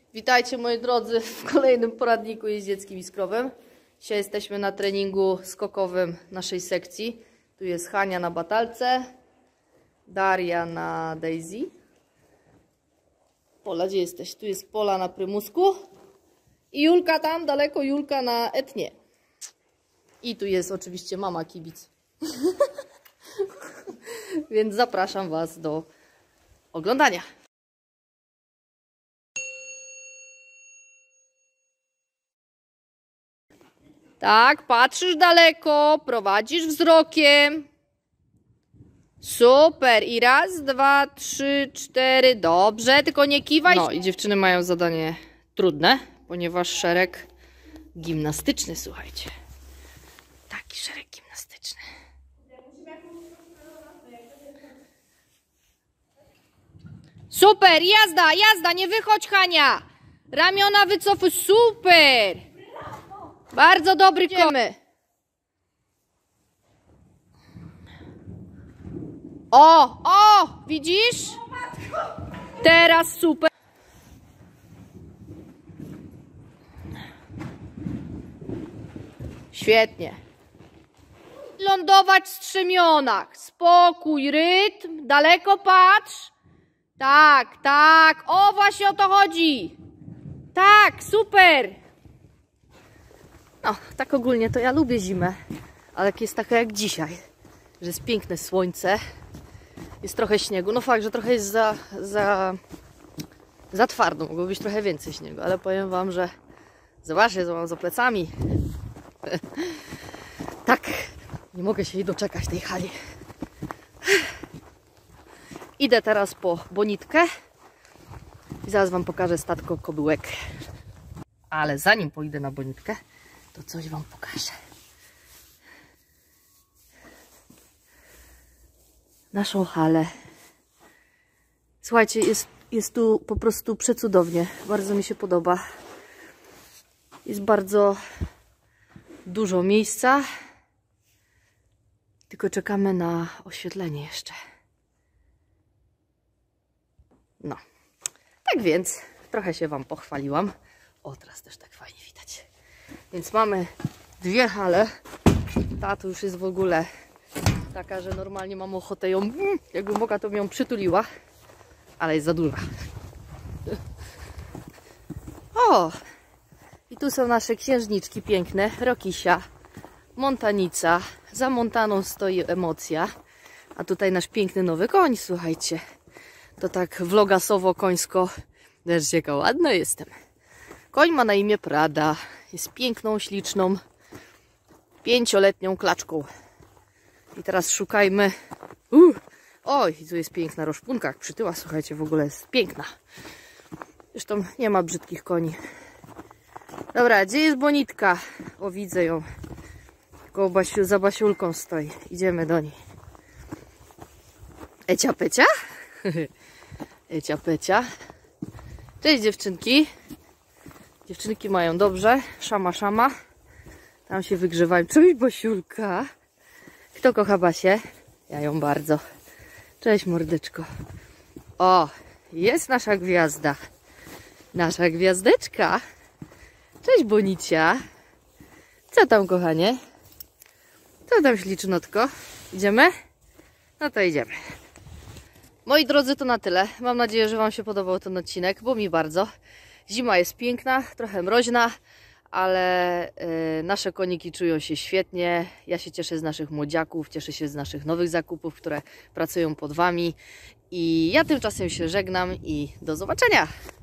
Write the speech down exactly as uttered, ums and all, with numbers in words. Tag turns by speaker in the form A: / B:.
A: Witajcie moi drodzy w kolejnym poradniku jeździeckim i skrowym. Dzisiaj jesteśmy na treningu skokowym naszej sekcji. Tu jest Hania na batalce, Daria na Daisy. Pola, gdzie jesteś? Tu jest Pola na prymusku i Julka tam daleko, Julka na etnie. I tu jest oczywiście mama kibic. Więc zapraszam Was do oglądania. Tak, patrzysz daleko, prowadzisz wzrokiem. Super. I raz, dwa, trzy, cztery. Dobrze, tylko nie kiwaj. No i dziewczyny mają zadanie trudne, ponieważ szereg gimnastyczny, słuchajcie. Taki szereg gimnastyczny. Super, jazda, jazda, nie wychodź, Hania. Ramiona wycofuj, super. Bardzo dobry komy. O, o, widzisz? Teraz super. Świetnie. Lądować w strzemionach. Spokój, rytm, daleko patrz. Tak, tak, o właśnie o to chodzi. Tak, super. No, tak ogólnie to ja lubię zimę, ale jak jest taka jak dzisiaj, że jest piękne słońce, jest trochę śniegu. No fakt, że trochę jest za, za, za twardo, mogło być trochę więcej śniegu, ale powiem Wam, że zobaczcie, co mam za plecami. Tak, nie mogę się jej doczekać tej hali. Idę teraz po bonitkę i zaraz Wam pokażę statko kobyłek. Ale zanim pójdę na bonitkę, to coś Wam pokażę. Naszą halę. Słuchajcie, jest, jest tu po prostu przecudownie. Bardzo mi się podoba. Jest bardzo dużo miejsca. Tylko czekamy na oświetlenie jeszcze. No. Tak więc trochę się Wam pochwaliłam. O, teraz też tak fajnie widać. Więc mamy dwie hale. Ta tu już jest w ogóle taka, że normalnie mam ochotę ją, jakbym mogła, to bym ją przytuliła. Ale jest za duża. O! I tu są nasze księżniczki piękne. Rokisia, Montanica. Za Montaną stoi Emocja. A tutaj nasz piękny nowy koń, słuchajcie. To tak vlogasowo-końsko. Też jaka ładna jestem. Koń ma na imię Prada. Jest piękną, śliczną, pięcioletnią klaczką. I teraz szukajmy. Uh, oj, tu jest piękna roszpunka, jak przytyła, słuchajcie, w ogóle jest piękna. Zresztą nie ma brzydkich koni. Dobra, gdzie jest bonitka? O, widzę ją. Koło Basiu, za Basiulką stoi. Idziemy do niej. Ecia pecia? Ecia pecia. Cześć dziewczynki. Dziewczynki mają dobrze. Szama, szama. Tam się wygrzewają. Cześć Basiulka. Kto kocha Basię? Ja ją bardzo. Cześć mordeczko. O, jest nasza gwiazda. Nasza gwiazdeczka. Cześć Bonicia. Co tam, kochanie? Co tam, ślicznotko? Idziemy? No to idziemy. Moi drodzy, to na tyle. Mam nadzieję, że Wam się podobał ten odcinek, bo mi bardzo. Zima jest piękna, trochę mroźna, ale y, nasze koniki czują się świetnie. Ja się cieszę z naszych młodziaków, cieszę się z naszych nowych zakupów, które pracują pod Wami. I ja tymczasem się żegnam i do zobaczenia!